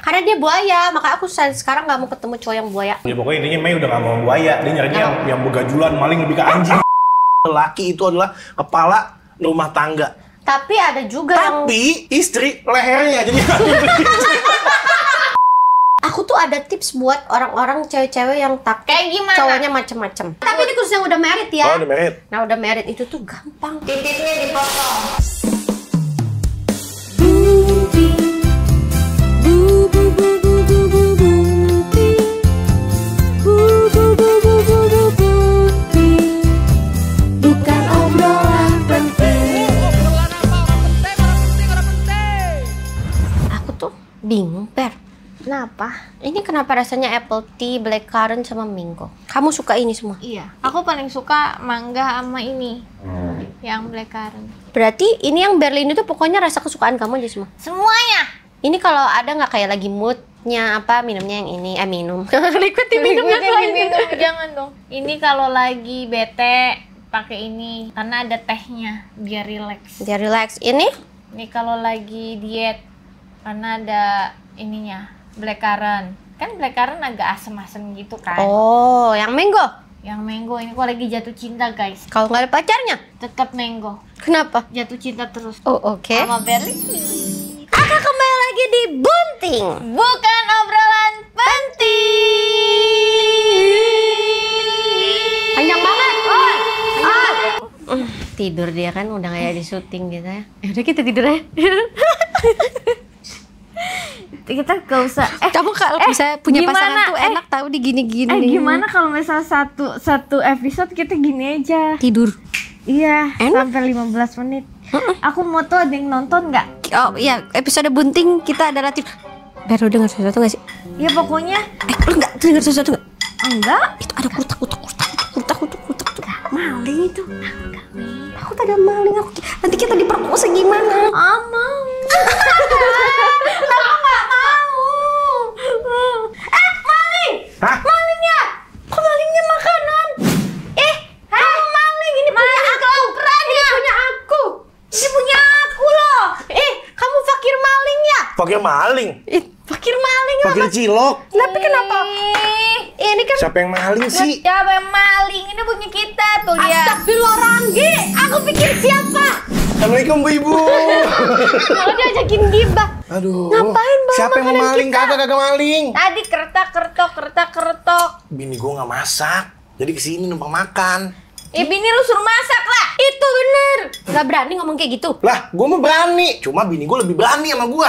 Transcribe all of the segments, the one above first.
Karena dia buaya, makanya aku sekarang nggak mau ketemu cowok yang buaya. Ya pokoknya intinya Mei udah gak mau buaya, dia nyarinya yang begajulan, maling lebih ke anjing. Laki itu adalah kepala rumah tangga. Tapi ada juga Tapi istri lehernya jadi. Aku tuh ada tips buat orang-orang cewek-cewek yang takut Kayak gimana? cowoknya macem-macem. Tapi ini khusus yang udah married ya. Oh, udah married. Nah, udah married itu tuh gampang. Titiknya dipotong. Bukan obrolan penting. Aku tuh bingung, Per. Kenapa? Ini kenapa rasanya apple tea, blackcurrant sama mango? Kamu suka ini semua? Iya, aku paling suka mangga sama ini. Yang blackcurrant. Berarti ini yang Berlin itu pokoknya rasa kesukaan kamu aja semua? Semuanya. Ini kalau ada nggak kayak lagi moodnya apa, minumnya yang ini, minum. Liquid diminum Minum, jangan dong. Ini kalau lagi bete pakai ini karena ada tehnya biar relax. Dia relax. Ini? Ini kalau lagi diet karena ada ininya blackcurrant. Kan blackcurrant agak asem-asem gitu kan. Oh, yang mango? Yang mango ini kalau lagi jatuh cinta guys. Kalau nggak ada pacarnya? Tetap mango. Kenapa? Jatuh cinta terus. Oh, oke. Sama Berlin. Akan kembali lagi di Bunting. Bukan obrolan penting. Panjang banget. Tidur dia kan udah kayak di syuting gitu ya. Udah kita tidur aja. Kita gak usah. Kamu kalau misalnya punya gimana? pasangan tuh enak tahu di gini-gini. Gimana kalau misalnya satu episode kita gini aja? Tidur. Iya, Enak. sampai 15 menit. Aku mau tuh ada yang nonton nggak? Oh iya, episode Bunting kita adalah baru dengar sesuatu nggak sih? Ya pokoknya Lu nggak dengar sesuatu nggak? enggak. Itu ada kutak. Maling itu. Aku tak ada maling aku. Nanti kita diperkosa gimana? Mau. Aku nggak mau. Maling! Hah? Malingnya! Kok malingnya makanan? Kamu maling, ini punya aku. Ini punya aku. Ini punya aku loh. Kamu fakir maling ya? Fakir maling. Fakir maling Fakir apa? cilok. Tapi kenapa? Ini kan Siapa yang maling sih? Siapa yang maling? Ini punya kita tuh dia. Astagfirullah Ranggi. Aku pikir siapa? Assalamualaikum Bu Ibu. Kalau diajakin gibah. Aduh. Ngapain bawa Siapa yang mau makanan maling? kita? Kagak maling. Tadi keretak-keretok. Bini gua nggak masak. Jadi kesini numpang makan. Bini lu suruh masak lah. Itu bener. Gak berani ngomong kayak gitu. Lah, gua mah berani. Cuma bini gua lebih berani sama gua.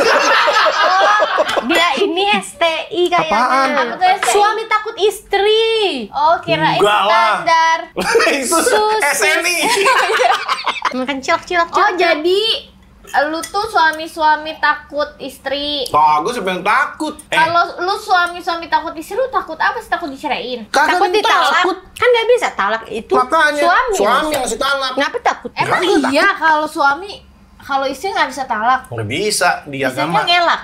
Dia ini STI kayaknya. Apaan? Apa tuh STI? Suami takut istri. Oh, kirain Enggak lah. standar. Itu SNI. Makan cilok. Oh, jadi lu tuh suami-suami takut istri. Bagus, siapa yang takut? Kalau lu suami-suami takut istri, lu takut apa sih? Takut diceraiin? Kagak Takut ditalak. takut. Kan gak bisa talak itu Makanya suami. yang ngasih talak. Ngapa takut? Emang Kagak iya kalau suami, kalau istri nggak bisa talak. Nggak bisa di Istrinya agama. ngelak.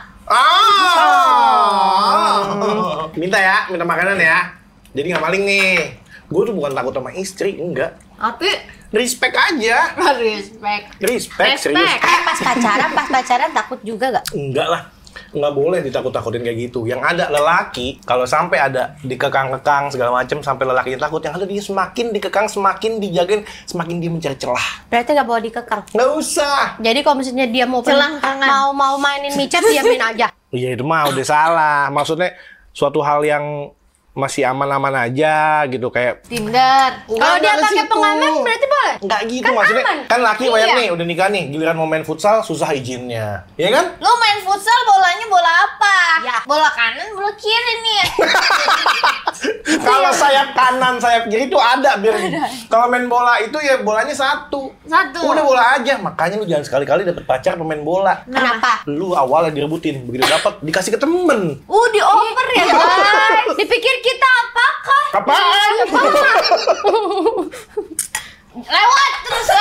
Minta makanan ya. Jadi nggak maling nih. Gue tuh bukan takut sama istri, enggak. Tapi Respect aja. respect. Serius. Pas pacaran takut juga gak? Enggak lah. Nggak boleh ditakut-takutin kayak gitu. Yang ada lelaki, kalau sampai ada dikekang-kekang segala macam sampai lelakinya takut, yang ada dia semakin dikekang, semakin dijagain, semakin dia mencari celah. Berarti gak boleh dikekang. Nggak usah. Jadi kalau misalnya dia mau Celangkangan. mau mainin micat, diamin aja. Iya itu mah udah salah. Maksudnya suatu hal yang masih aman-aman aja gitu kayak Tinder. Kalau dia pakai pengaman berarti boleh? nggak gitu Kan maksudnya aman. kan laki Iya. banyak nih udah nikah nih giliran mau main futsal susah izinnya ya kan Lu main futsal bolanya bola apa? Ya. Bola kanan, bola kiri nih. kalau sayap kanan sayap kiri itu ada biar kalau main bola itu ya bolanya satu udah bola aja makanya lu jangan sekali-kali dapet pacar pemain bola Kenapa? lu awalnya direbutin begitu dapet dikasih ke temen Dioper ya guys. Dipikir kita apakah? apaan Lewat.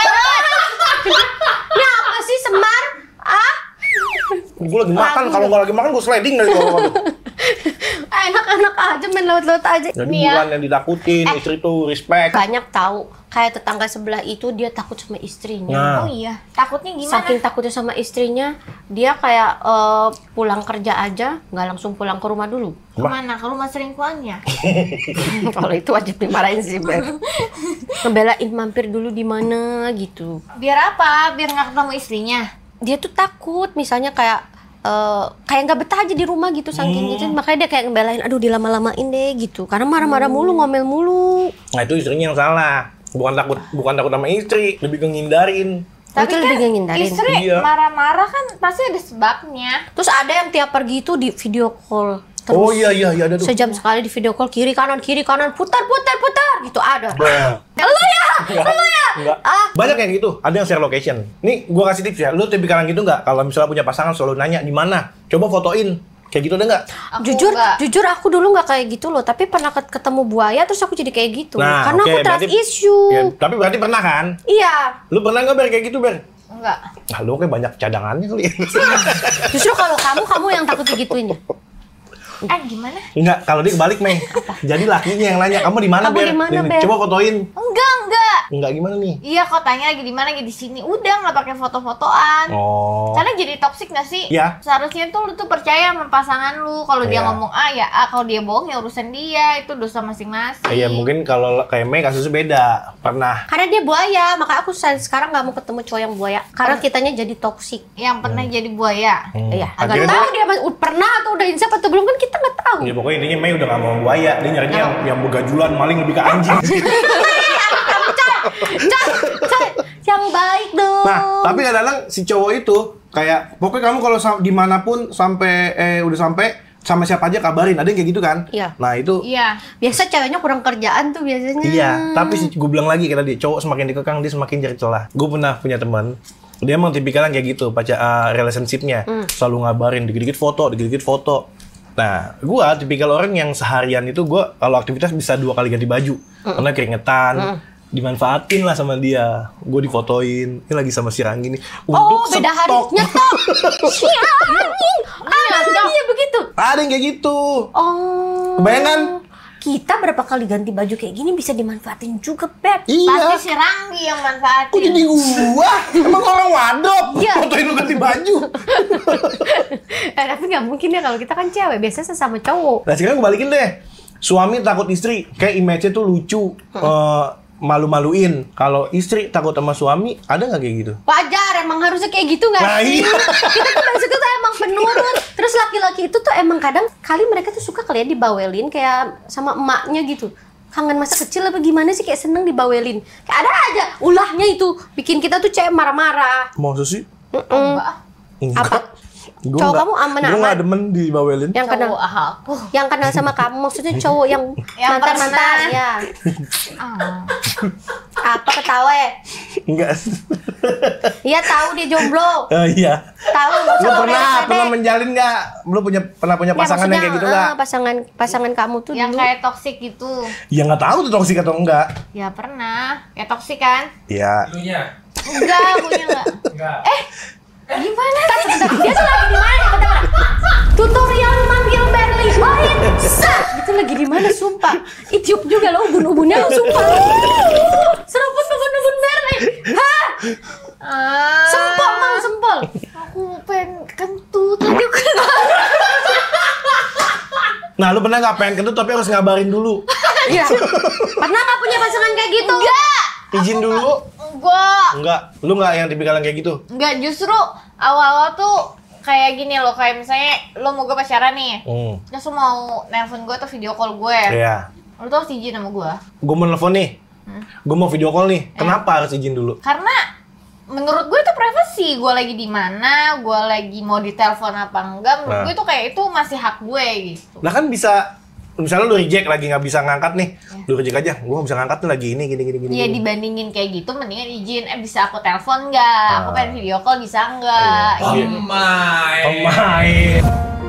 Ini apa sih Semar? gue lagi makan kalau nggak lagi makan gue sliding dari bawah Enak-enak aja main laut-laut aja. jadi Nih ya. bukan yang ditakutin istri tuh respect Banyak tahu kayak tetangga sebelah itu dia takut sama istrinya. Nah. Oh iya, takutnya gimana? Saking takutnya sama istrinya, dia kayak pulang kerja aja nggak langsung pulang ke rumah dulu. Kemana? Ke rumah selingkuhannya? Kalau itu wajib dimarahin sih, Beb. Ngebelain mampir dulu di mana gitu. Biar apa? Biar nggak ketemu istrinya? Dia tuh takut, misalnya kayak kayak nggak betah aja di rumah gitu saking gitu, makanya dia kayak ngebelain, aduh dilama-lamain deh gitu, karena marah-marah mulu, ngomel mulu. Nah itu istrinya yang salah. Bukan takut sama istri, lebih ke ngindarin. Tapi itu lebih ngehindarin. Istri Iya. marah-marah kan pasti ada sebabnya. Terus ada yang tiap pergi itu di video call terus. Oh iya ada tuh. Sejam sekali di video call, kiri kanan putar gitu ada. Bah. Lu ya. Enggak. Banyak yang gitu. Ada yang share location. Nih, gua kasih tips ya. Lu tipikal yang gitu nggak? Kalau misalnya punya pasangan selalu nanya di mana. Coba fotoin. Kayak gitu ada nggak? Aku Jujur, enggak. jujur aku dulu nggak kayak gitu loh. Tapi pernah ketemu buaya terus aku jadi kayak gitu. Nah, Karena oke, aku trust berarti- issue. Ya, tapi berarti pernah kan? Iya. Lu pernah nggak Ber kayak gitu Ber? Enggak. Nah, lu kayak banyak cadangannya kali. Justru kalau kamu yang takut digituin ya. Gimana? Enggak, kalau dia kebalik, Mei. Jadi lakinya yang nanya, "Kamu di mana, Kamu Ber?" di mana, Nih, Ber? coba fotoin. Enggak. Enggak gimana nih? Iya, kok tanya lagi di mana, lagi di sini. Udah nggak pakai foto-fotoan. Oh. Soalnya jadi toksik nggak sih? Iya. Seharusnya tuh lu tuh percaya sama pasangan lu. Kalau dia Iya. ngomong A ya A, kalau dia bohong ya urusan dia. Itu dosa masing-masing. Iya, mungkin kalau kayak Mei kasusnya beda. Pernah. Karena dia buaya, makanya aku sekarang nggak mau ketemu cowok yang buaya. Karena kitanya jadi toksik. Yang pernah jadi buaya. Iya, nggak Akhirnya tahu dia pernah atau udah insaf atau belum kan kita nggak tahu. Ya pokoknya intinya Mei udah gak mau buaya. Dia nyarinya yang begajulan, maling lebih ke anjing. Coy, yang baik dong. Nah, tapi kadang-kadang si cowok itu kayak pokoknya kamu kalau dimanapun sampai udah sampai sama siapa aja kabarin. Ada yang kayak gitu kan? Iya. Nah itu Iya. Biasa ceweknya kurang kerjaan tuh biasanya. iya. Tapi gue bilang lagi kayak tadi, cowok semakin dikekang dia semakin cari celah. Gue pernah punya teman, dia emang tipikal yang kayak gitu, relationship-nya selalu ngabarin dikit-dikit foto. Nah, gue tipikal orang yang seharian itu gue kalau aktivitas bisa 2 kali ganti baju, karena keringetan. Dimanfaatin lah sama dia, gue difotoin, ini lagi sama si Ranggi nih. Oh, Untuk beda hari stok. nyetok. Siang. Iya begitu. Ada yang kayak gitu. Oh. Kebayang kan? Kita berapa kali ganti baju kayak gini bisa dimanfaatin juga, Beb. Iya. Pasti si Ranggi yang manfaatin. Kok jadi gua? Emang orang wadop? Iya. Fotoin lu ganti baju. Tapi nggak mungkin ya kalau kita kan cewek, biasanya sesama cowok. Nah sekarang gue balikin deh. Suami takut istri, kayak image-nya tuh lucu. Malu-maluin. Kalau istri takut sama suami, ada nggak kayak gitu? Wajar, emang harusnya kayak gitu nggak Nah, sih? iya. Kita tuh maksudnya tuh emang penurut. Terus laki-laki itu tuh emang kadang kali mereka tuh suka kali ya dibawelin kayak sama emaknya gitu. Kangen masa kecil apa gimana sih, kayak seneng dibawelin. Kayak ada aja ulahnya itu bikin kita tuh cewek marah-marah. Masa sih? Enggak. Apa? Cowok kamu aman-aman? Gue nggak demen dibawelin. Yang kenal Cowok aku. yang kenal sama kamu, maksudnya cowok yang Yang mantan-mantan pernah. ya. Ah. Apa ketawa ya? Enggak. Iya tahu dia jomblo. Iya. Tahu nggak Lu usah pernah pede-pede. menjalin nggak? Lu pernah punya Ya, pasangan yang maksudnya, kayak gitu nggak? pasangan kamu tuh Yang dulu. kayak toksik gitu. Ya nggak tahu tuh toksik atau enggak. Ya pernah. Ya toksik kan? Iya. Itunya. Enggak, punya enggak. Enggak. Gimana sih? Dia tuh lagi di mana? Bentar. Tutorial manggil Berli White. Itu lagi di mana sumpah? Itiup juga lo ubun-ubunnya lo sumpah. Seruput ubun-ubun Berli. Hah? Sempol mau sempol. Aku pengen kentut. Tadi aku Nah, lu pernah nggak pengen kentut tapi harus ngabarin dulu? Iya. Pernah nggak punya pasangan kayak gitu? Enggak. Izin dulu? Enggak. Lu nggak yang tipikal yang kayak gitu? Enggak, justru awal-awal tuh kayak gini loh, kayak misalnya lo mau gue pacaran nih. Terus lo mau nelpon gue atau video call gue. Iya. Lo tuh harus izin sama gue. Gue mau nelfon nih. Gue mau video call nih. Kenapa harus izin dulu? Karena menurut gue itu privacy. Gue lagi di mana, gue lagi mau ditelepon apa enggak, menurut Nah. gue itu kayak itu masih hak gue gitu. Lah kan bisa, misalnya lu reject lagi nggak bisa ngangkat nih, lu reject aja. Gue nggak bisa ngangkat tuh lagi ini gini. Iya, dibandingin kayak gitu mendingan izin, bisa aku telepon nggak? Aku pengen video call bisa nggak? Iya. Gitu. Pemain.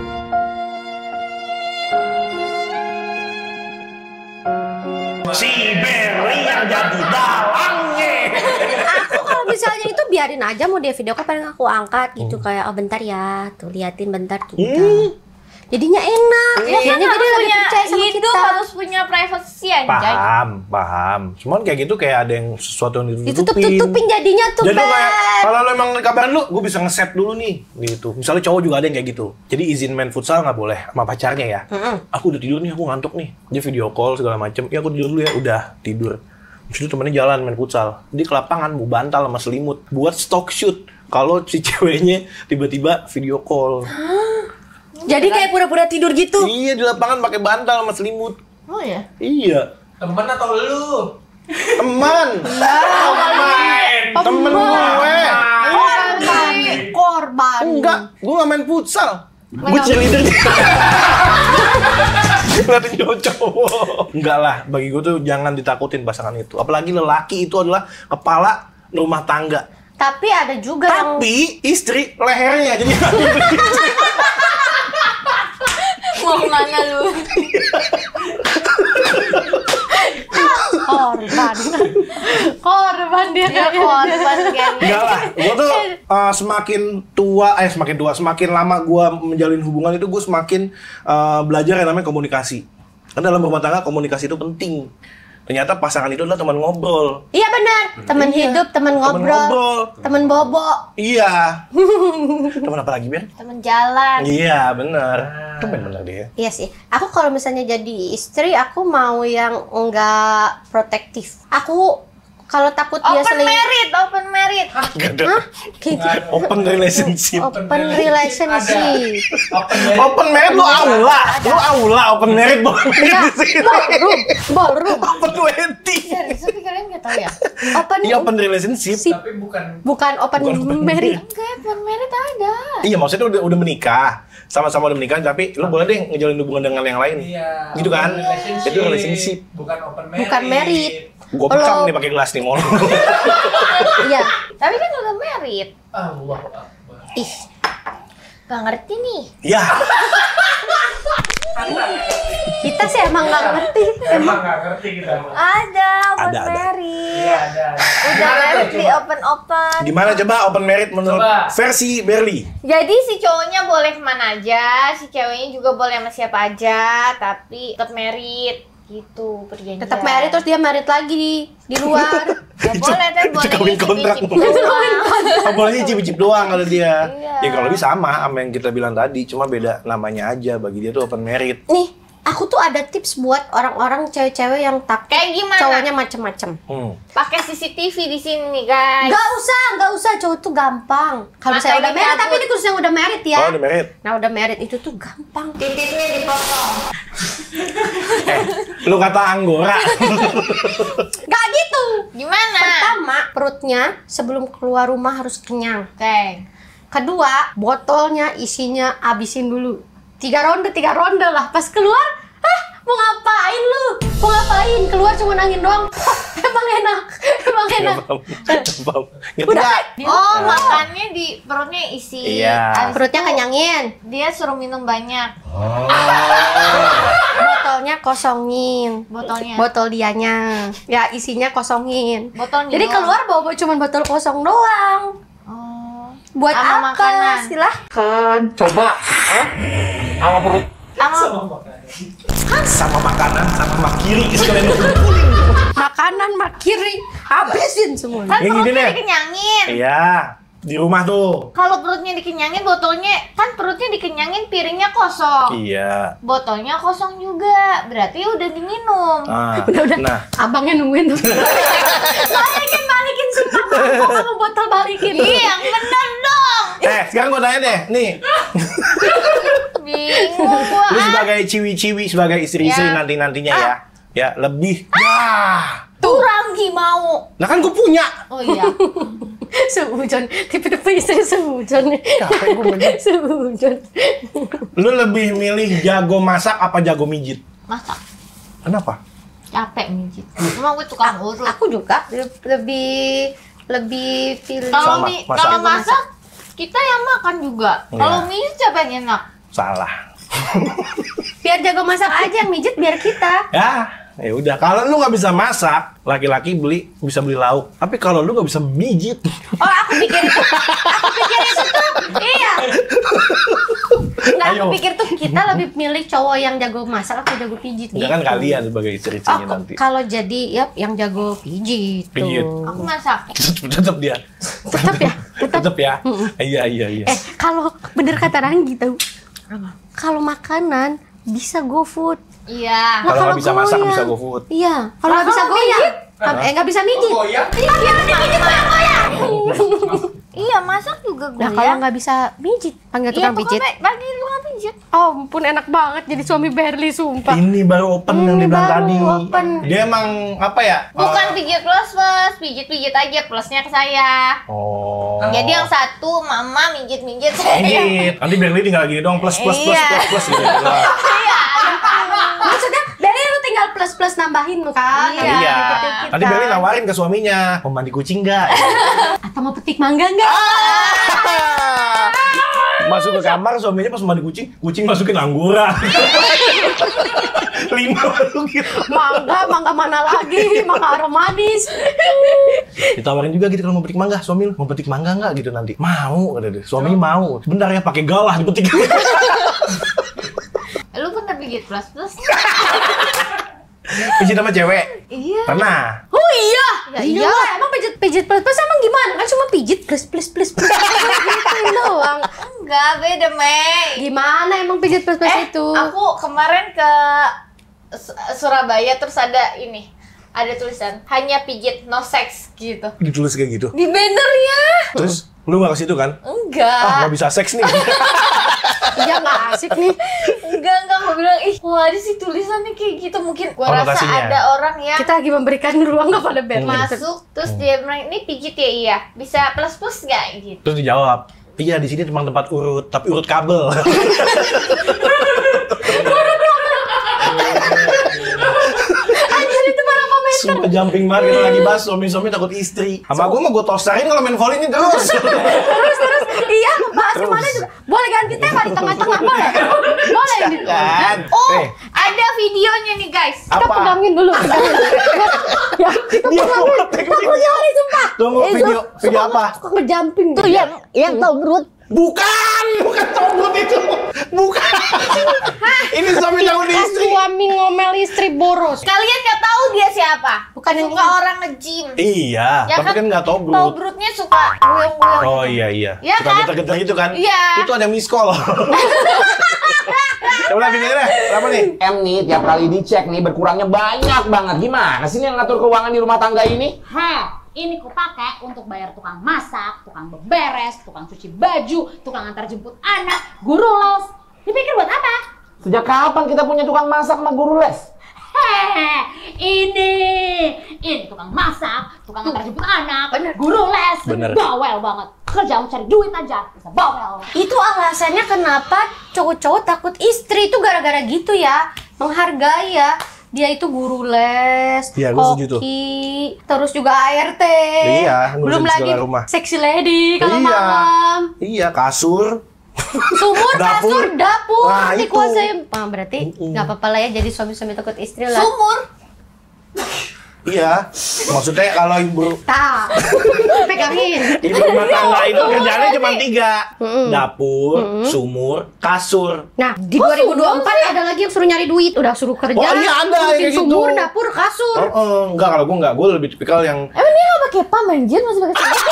Si Berli yang jadi dalangnya. Aku kalau misalnya itu biarin aja, mau dia video call paling aku angkat gitu, kayak oh bentar ya, tuh liatin bentar gitu. Jadinya enak. Ya kan Dianya jadi harus lebih punya percaya sama hidup, kita. harus punya privacy anjay. Paham. Cuman kayak gitu kayak ada yang sesuatu yang ditutupin. Ditutup-tutupin jadinya tuh, Jadi Beb. kayak kalau lu emang kabarin lu, gue bisa nge-set dulu nih gitu. Misalnya cowok juga ada yang kayak gitu. Jadi izin main futsal nggak boleh sama pacarnya ya. Aku udah tidur nih, aku ngantuk nih. Dia video call segala macem. Ya aku tidur dulu ya, udah tidur. Terus itu temennya jalan main futsal. Di ke lapangan mau bantal sama selimut buat stock shoot. Kalau si ceweknya tiba-tiba video call. Jadi kayak pura-pura tidur gitu. Iya di lapangan pakai bantal sama selimut. Oh ya. Iya. Temen atau lu? Teman. Temen gue. Korban. Enggak, gue gak main futsal. Gue cheerleader. Ngeliatin cowok. Enggak lah, bagi gue tuh jangan ditakutin pasangan itu. Apalagi lelaki itu adalah kepala rumah tangga. Tapi ada juga yang Tapi istri lehernya jadi Mau kemana lu? korban dia Ya korban kan. enggak lah. Gue tuh semakin lama gue menjalin hubungan itu gue semakin belajar yang namanya komunikasi. Karena dalam rumah tangga komunikasi itu penting. Ternyata pasangan itu adalah teman ngobrol. Iya benar, teman hidup, teman ngobrol, teman bobo. Iya. Teman apa lagi, Ben? Temen jalan. Iya, benar. Benar dia. Iya sih. Aku kalau misalnya jadi istri, aku mau yang enggak protektif. Aku kalau takut dia Open selingkuh. merit, open merit. Gak ada. Hah? Kayak gitu. Open relationship. Open relationship. Open married lu aula open married boleh di sini. Ballroom. Open wedding. Serius, tapi kalian nggak tahu ya? Open. Iya open relationship. Tapi bukan Bukan open married. Enggak, open merit ada. Iya maksudnya udah menikah. Sama-sama udah menikah tapi lu boleh deh ngejalin hubungan dengan yang lain. iya. Gitu kan? Relationship. Itu relationship. Bukan open married. Bukan married. Gua pekam nih pakai gelas nih mau. Iya. Tapi kan udah merit. Allah Akbar. Ih, Gak ngerti nih. Ya. kita sih emang nggak ngerti. Emang nggak ngerti kita. Ada open Ada. merit. Iya ada. Udah Gimana merit tuh, di coba? open. Gimana coba open married menurut Coba. versi Berli? Jadi si cowoknya boleh kemana aja, si ceweknya juga boleh sama siapa aja, tapi tetap merit gitu perjanjian. Tetap married terus dia married lagi di luar. Gak boleh, tapi boleh Kawin kontrak. icip-icip doang. Bolehnya cicip-cicip doang kalau dia. Iya. Ya kalau lebih sama yang kita bilang tadi, cuma beda namanya aja. Bagi dia tuh open married. Nih, aku tuh ada tips buat orang-orang cewek-cewek yang takut Kayak gimana? cowoknya macem-macem. Pakai CCTV di sini guys. Gak usah, cowok tuh gampang. Kalau saya udah Makanya married, cabut. tapi ini khusus yang udah married ya. Oh udah married? Nah udah married itu tuh gampang. Titiknya dipotong. Lu kata Anggora. Gak gitu. Gimana? Pertama, perutnya sebelum keluar rumah harus kenyang. Oke. Kedua, botolnya isinya abisin dulu. 3 ronde lah. Pas keluar, mau ngapain lu? Mau ngapain? Keluar cuma nangin doang. Emang enak. Udah. Oh, makannya di perutnya isi. Iya. Habis Perutnya itu kenyangin. Dia suruh minum banyak. Botolnya kosongin. Botolnya. Botol dianya. Ya isinya kosongin. Botolnya Jadi doang. keluar bawa cuma botol kosong doang. Oh. Buat Sama apa? makanan. Silahkan. Sama makanan, sama makiri sekalian. Makanan makiri habisin semua. Kan Yang gini perutnya deh. dikenyangin. Iya, di rumah tuh. Kalau perutnya dikenyangin, botolnya kan perutnya dikenyangin, piringnya kosong. Iya. Botolnya kosong juga. Berarti udah diminum. Udah. Nah, Abangnya nungguin tuh. balikin sumpah. Kamu botol balikin. Iya, yang bener dong. sekarang gua tanya deh, nih. Bingung gua. Lu sebagai ciwi-ciwi, sebagai istri-istri Ya. nanti-nantinya ya. Ya, lebih. Ya. Tuh Ranggi mau. Nah kan gua punya. Oh iya. Seujon. Tipe-tipe istri seujon. Capek gua bener. Seujon. Lu lebih milih jago masak apa jago mijit? Masak. Kenapa? Capek mijit. Emang gue tukang urut. Aku juga lebih pilih. Kalau Sama, masak. kalau masak kita yang makan juga. Iya. Kalau mijit siapa yang enak? Salah. Biar jago masak aja yang mijit biar kita. Ya, Ya udah, kalau lu nggak bisa masak, laki-laki bisa beli lauk. Tapi kalau lu nggak bisa mijit, Oh, aku pikir itu tuh, iya. Nggak, Ayo. aku pikir tuh kita lebih milih cowok yang jago masak atau jago pijit enggak kan kalian sebagai istri-istrinya Oh, nanti. kalau jadi ya yang jago pijit. Pijit. Tuh. Aku masak. Tetap dia. Tetap ya, Tetap ya. Iya. kalau bener kata Ranggi tahu. Kalau makanan bisa GoFood. Iya. Nah, Kalau nggak bisa masak, goyang. bisa GoFood. Iya, kalau nggak bisa kalau goyang. mijit? Nggak bisa mijit. Oh ya? Iya, mijit goyang-goyang. Iya, masak juga Nah, goyang. kalau nggak bisa mijit, panggil Iya, tukang pijit. pokoknya bagi tukang pijit. Oh, ampun enak banget jadi suami Berli, sumpah. Ini baru open yang dibilang baru tadi. open. Dia emang apa ya? Bukan pijit plus, pijit-pijit aja plusnya ke saya. Oh. Jadi yang satu mama mijit-mijit saya. Mijit. Nanti Berli tinggal gini dong plus gitu. Iya. Maksudnya dari lu tinggal plus nambahin kan? Iya. Iya. Dikit-dikit Nanti kan. Berli nawarin ke suaminya, mau mandi kucing nggak? Atau mau petik mangga nggak? Masuk ke kamar, suaminya pas mandi kucing masukin angguran. 5 baru gitu. Mangga mana lagi? Mangga aromatis. Ditawarin juga gitu kalau mau petik mangga, suami lu, mau petik mangga nggak gitu nanti. Mau, kata dia. Suaminya mau. Bentar ya, pakai galah dipetik. Lu pernah pijit plus? Pijit sama cewek? Iya. Pernah. Oh iya, Ya iya. iya. Emang pijit plus emang gimana? Kan cuma pijit plus gitu doang. Enggak, beda, Mei. Gimana emang pijit plus itu? Aku kemarin ke Surabaya terus ada tulisan hanya pijit no sex gitu Ditulis kayak gitu. di bannernya. Terus lu nggak ke situ kan? Enggak. Nggak bisa seks nih. Iya nggak asik nih. Enggak, aku bilang, kok ada sih tulisannya kayak gitu. Mungkin gua rasa Konotasinya. ada orang yang Kita lagi memberikan ruang kepada Berli. masuk, terus dia bilang, ini pijit ya, iya. Bisa plus-plus nggak? Gitu. Terus dijawab, iya di sini memang tempat urut, tapi urut kabel. Anjir itu malah komentar. Sumpah jumping banget, kita lagi bahas suami-suami takut istri. Sama gue mau gue tostarin kalau main volley ini terus. Terus iya bahas kemana juga. Boleh ganti tema di tengah-tengah boleh. Boleh ini. Kan? Oh, Eh, ada videonya nih, guys. Kita apa? pegangin dulu. Ya, kita Dia pegangin. mau take Takut video. nyari sumpah. Tunggu, video apa? Suka ngejumping. Tuh yang tahu berut. Bukan tombol itu. Bukan. Ini suami takut istri. Suami ngomel istri boros. Kalian nggak tahu dia siapa? Bukan yang Suka ini. orang nge-gym. Iya, Ya tapi kan nggak tobrut. Tobrutnya suka goyang-goyang. Oh gitu. iya. Iya Suka kan? getar-getar itu kan? Iya. Itu ada miss call. Coba videonya, apa nih? M nih tiap kali dicek nih berkurangnya banyak banget. Gimana sih nih yang ngatur keuangan di rumah tangga ini? Ini ku pakai untuk bayar tukang masak, tukang beberes, tukang cuci baju, tukang antar jemput anak, guru les. Dipikir buat apa? Sejak kapan kita punya tukang masak sama guru les? Hehehe, ini tukang masak, tukang antar jemput anak, guru les, Bener. bawel banget. Kerjamu cari duit aja, bisa bawel. Itu alasannya kenapa cowok-cowok takut istri itu gara-gara gitu ya. Menghargai ya. Dia itu guru les, Iya, gua setuju tuh. koki, terus juga ART. Iya, ngurusin belum lagi segala rumah. sexy lady kalau Iya. malam. Iya, kasur. Sumur, Dapur. kasur, dapur Nah, itu. dikuasain. Berarti nggak apa-apa lah ya jadi suami-suami takut istri lah. Sumur. Iya. Maksudnya kalau ibu Tak, pegangin. ibu rumah tangga itu kerjanya cuma 3. Dapur, sumur, kasur. Nah, di 2024 ada lagi yang suruh nyari duit, udah suruh kerja. Oh, iya, ada ngurusin kayak gitu. sumur, dapur, kasur. Enggak, kalau gue enggak. Gue lebih tipikal yang Emang dia nggak pakai pam anjir, masih pakai sumur?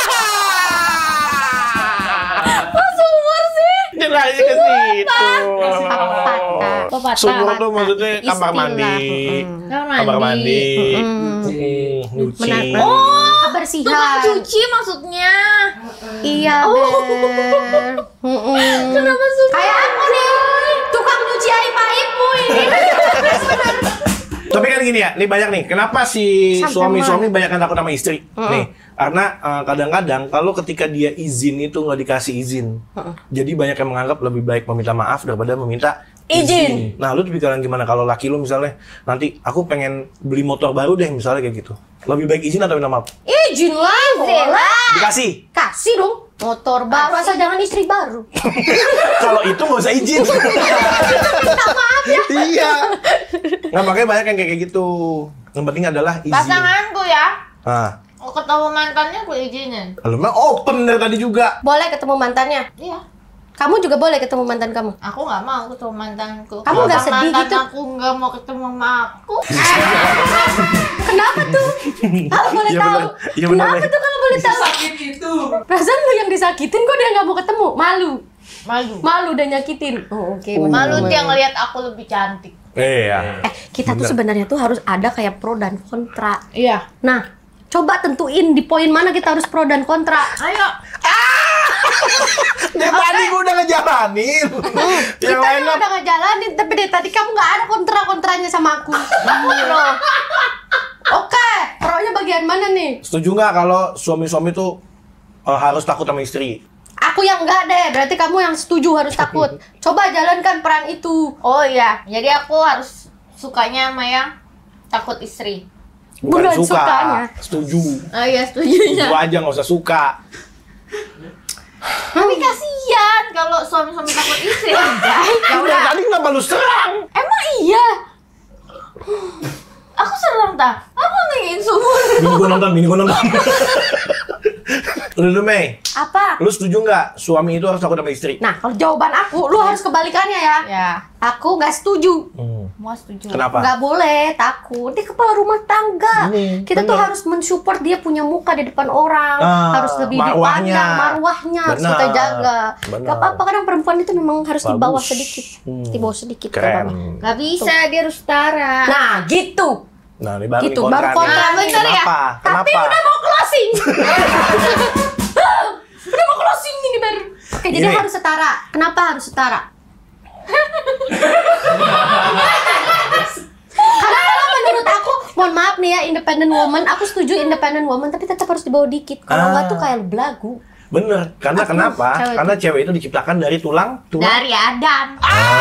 Sumur sih. dia lari ke situ. Patah. Sumur tuh maksudnya kamar Istilah. mandi. Kamar Kamar mandi. Nyuci. Oh, Kebersihan. tukang cuci maksudnya. Iya, Ber. Kenapa sumur? Kayak aku nih, tukang nyuci aib-aibmu ini. Tapi kan gini ya, nih banyak nih. Kenapa si Sampai suami-suami banyak yang takut sama istri? Nih, karena kadang-kadang kalau ketika dia izin itu nggak dikasih izin, jadi banyak yang menganggap lebih baik meminta maaf daripada meminta izin. Nah, lu tipikal yang gimana kalau laki lu misalnya nanti aku pengen beli motor baru deh misalnya kayak gitu, lebih baik izin atau minta maaf? Izin lah, boleh. Dikasih. Kasih dong. Motor baru, asal jangan istri baru. Kalau itu nggak usah izin. Minta maaf ya. Iya. Nggak, makanya banyak yang kayak gitu. Yang penting adalah izin. Pasanganku ya. Ah, Mau ketemu mantannya aku izinin. lu mah open dari tadi juga. Boleh ketemu mantannya? Iya. Kamu juga boleh ketemu mantan kamu? Aku nggak mau ketemu mantanku. Kamu nggak Kalau sedih mantan gitu? Aku nggak mau ketemu sama aku. Kenapa tuh? Kalau boleh Iya, tahu. bener. Iya, bener, Kenapa Nek. tuh kalau boleh tahu? Sakit itu. Perasaan lu yang disakitin kok dia nggak mau ketemu? Malu. Malu. Malu udah nyakitin. Oh, oke. Malu dia ngelihat aku lebih cantik. Iya. Kita tuh Bener. sebenarnya tuh harus ada kayak pro dan kontra. Iya. Nah, coba tentuin di poin mana kita harus pro dan kontra. Ayo. Dari tadi gue udah ngejalanin. Kita Yang kan lain udah ngejalanin, tapi dari tadi kamu nggak ada kontra-kontranya sama aku. Loh. Oke, pro-nya bagian mana nih? setuju nggak kalau suami-suami tuh harus takut sama istri? Aku yang enggak deh, berarti kamu yang setuju harus takut. Coba jalankan peran itu. Oh iya. Jadi aku harus sukanya sama yang takut istri. Bukan Bukan suka, sukanya. setuju. Oh iya, setuju Setuju aja, nggak usah suka. Tapi kasihan kalau suami-suami takut istri. Ya udah, tadi kenapa lu serang? Emang iya? Aku serang tak? Aku ngingin sumur. Bini gua nonton. Lu Mei, Apa? lu setuju nggak suami itu harus takut sama istri? Nah, kalau jawaban aku, lu harus kebalikannya ya. Ya, Aku nggak setuju. mau setuju. Kenapa? Nggak boleh takut. Dia kepala rumah tangga. Kita tuh bener. harus mensupport dia punya muka di depan orang. Harus lebih marwahnya. dipandang, marwahnya harus Benar. kita jaga. Benar. Gak apa-apa, kadang perempuan itu memang harus di bawah Bagus. sedikit. Di bawah sedikit. Keren. gak apa-apa. Gak bisa, dia harus setara. Nah, gitu. Nah, ini baru Gitu, nih baru kontra kontra nih. nih. Bener ya? Kenapa? Tapi Kenapa? udah mau closing. Udah mau closing ini baru. Oke, jadi Gini. harus setara. Kenapa harus setara? Karena kalau menurut aku, mohon maaf nih ya, independent woman, aku setuju independent woman, tapi tetap harus dibawa dikit. Kalau nggak tuh kayak belagu. Bener, karena Aku, kenapa? cewek Karena cewek itu diciptakan dari tulang. Dari Adam.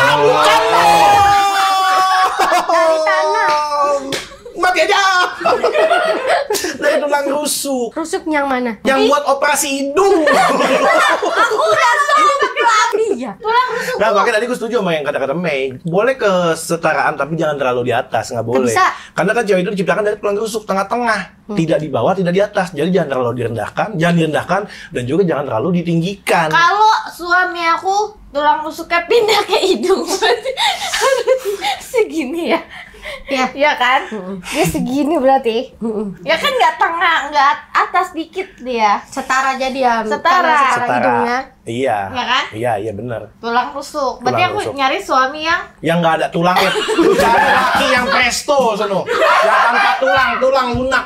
Dari tanah. Mati aja. Dari tulang rusuk. Rusuk yang mana? Yang buat operasi hidung. Aku udah iya. Nah, makanya tadi gue setuju sama yang kata-kata Mei. Boleh kesetaraan, tapi jangan terlalu di atas, nggak boleh. bisa. Karena kan cewek itu diciptakan dari tulang rusuk, tengah-tengah. Tidak di bawah, tidak di atas. Jadi jangan terlalu direndahkan, dan juga jangan terlalu ditinggikan. Kalau suami aku tulang rusuknya pindah ke hidung, berarti segini ya. Iya. Iya kan? Dia segini berarti. Ya kan nggak tengah, nggak atas dikit dia. Setara jadi ya. Setara. karena setara hidungnya. Iya. Iya kan? Iya, benar. Tulang rusuk. Berarti Tulang aku rusuk. nyari suami yang Yang nggak ada tulangnya. Cari laki yang presto, sono. Yang tanpa tulang lunak.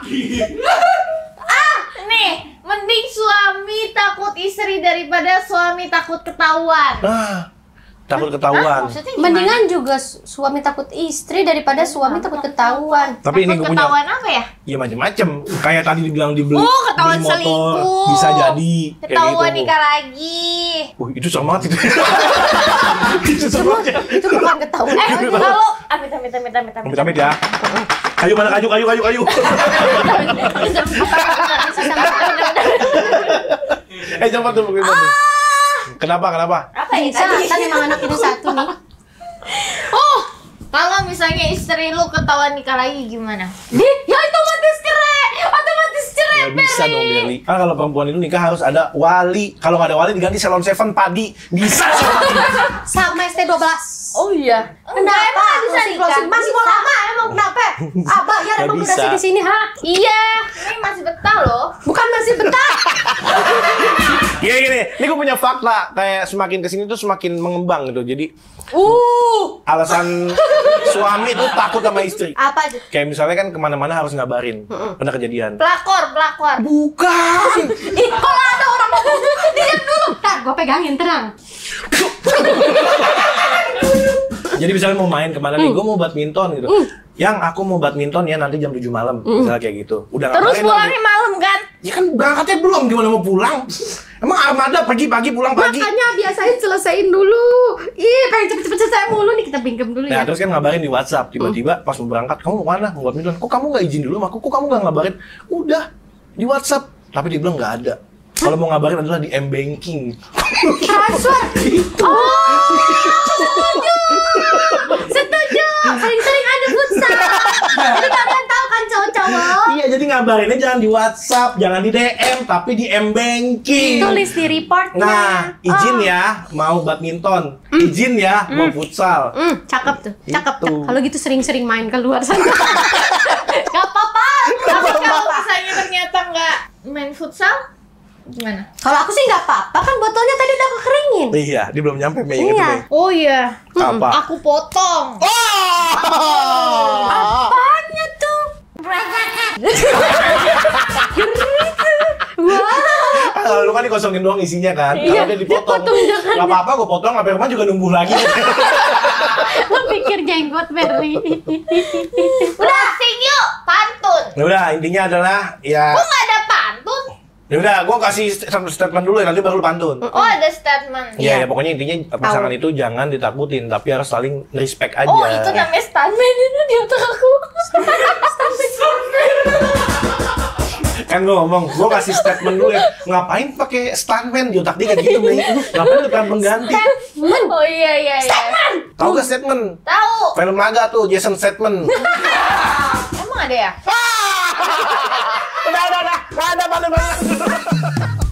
nih, mending suami takut istri daripada suami takut ketahuan. Takut ketahuan. Maksudnya gimana? Mendingan juga suami takut istri daripada suami takut ketahuan. Tapi ini gue Takut punya, ketahuan apa ya? ya macem-macem. Kayak tadi dibilang dibeli, Ketahuan beli motor, selingkuh. bisa jadi. Kayak Ketahuan gitu. nikah lagi. Itu sama banget itu. Itu sama banget. Itu bukan ketahuan. Kalau amit. Amit-amit ya. Kayu mana kayu. Coba tuh. Kenapa? Apa ya Bisa, tadi? kan emang anak ini satu nih. Oh, kalau misalnya istri lu ketahuan nikah lagi gimana? Ya otomatis cerai. Nggak bisa dong, Berli. Kan kalau perempuan itu nikah harus ada wali. Kalau nggak ada wali diganti salon seven padi. Bisa. Sama ST12. Oh iya. Kenapa? Bisa Closing. nikah. Masih mau lama emang kenapa? Abah ya Nggak emang bisa. durasi di sini, ha? Iya, ini masih betah loh. Bukan masih betah. Gini. Ini gue punya fakta. Kayak semakin kesini tuh semakin mengembang gitu. Jadi alasan suami tuh takut sama istri. Apa aja? Kayak misalnya kan kemana-mana harus ngabarin. Pernah kejadian. Pelakor. Bukan. Ih, kalau ada orang ngomong, diam dulu. Ntar gue pegangin, tenang. Jadi misalnya mau main kemana nih, gue mau badminton gitu. Yang aku mau badminton ya nanti jam 7 malam, misalnya kayak gitu. Udah Terus ngabarin pulangnya nanti. malam kan? Ya kan berangkatnya belum, gimana mau pulang? Emang armada pagi-pagi pulang pagi? Makanya biasain selesaiin dulu. Ih, pengen cepet-cepet selesai mulu nih, kita pinkem dulu Nah ya. terus kan ngabarin di WhatsApp, tiba-tiba pas mau berangkat, kamu mau mana? Mau badminton? Kok kamu nggak izin dulu sama aku? Kok kamu nggak ngabarin? Udah, di WhatsApp. Tapi dia bilang nggak ada. Kalau mau ngabarin adalah di M-Banking. Transfer. Oh, setuju. Sering-sering ada food ngabarinnya jangan di WhatsApp, jangan di DM, tapi di M-Banking. Tulis di reportnya. Nah, izin ya mau badminton, izin ya mau futsal. Cakep tuh, cakep. Itu. Kalau gitu sering-sering main keluar sana. Gak apa-apa. Tapi kalau misalnya ternyata nggak main futsal, gimana? Kalau aku sih nggak apa-apa, kan botolnya tadi udah kekeringin. Iya, dia belum nyampe Mei itu, Iya. Mei. Oh iya, Apa? aku potong. Apanya tuh? Wah, Lu kan dikosongin doang isinya kan? Iya, Kalau dia dipotong. dipotong jangan. Gak apa-apa, gue potong, sampai rumah juga numbuh lagi. lo pikir jenggot Berli. Udah, sing yuk, pantun. Ya udah, intinya adalah ya. Kok nggak ada pantun? Ya udah, gue kasih statement dulu ya, nanti baru lu pantun. Oh, ada statement. Iya, ya pokoknya intinya pasangan itu jangan ditakutin, tapi harus saling respect aja. Oh, itu namanya stuntman itu di otak aku. Kan gue ngomong, gue kasih statement dulu ya. Ngapain pakai stuntman di otak dia kayak gitu, Mei? Ngapain peran pengganti? Oh iya iya iya. Tahu gak statement? Tahu. Film naga tuh, Jason Statham. Emang ada ya? Udah, ada.